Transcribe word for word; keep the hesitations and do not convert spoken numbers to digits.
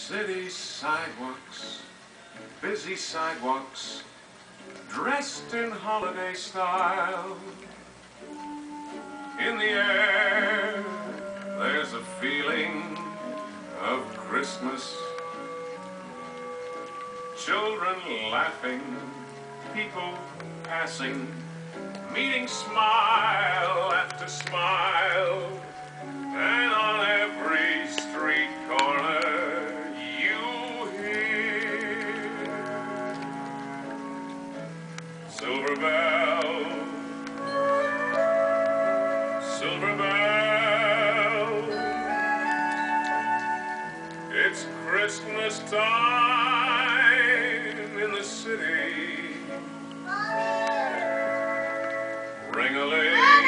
City sidewalks, busy sidewalks, dressed in holiday style. In the air, there's a feeling of Christmas. Children laughing, people passing, meeting smile after smile. And on every street corner you hear silver bell, silver bell. It's Christmas time in the city. Ring-a-ling.